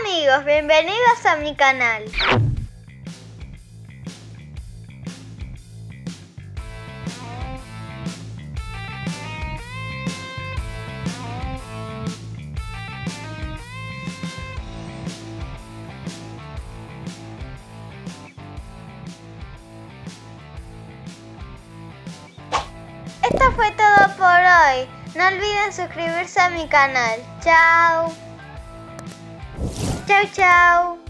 amigos, bienvenidos a mi canal. Esto fue todo por hoy. No olviden suscribirse a mi canal. Chao. Chao, chao.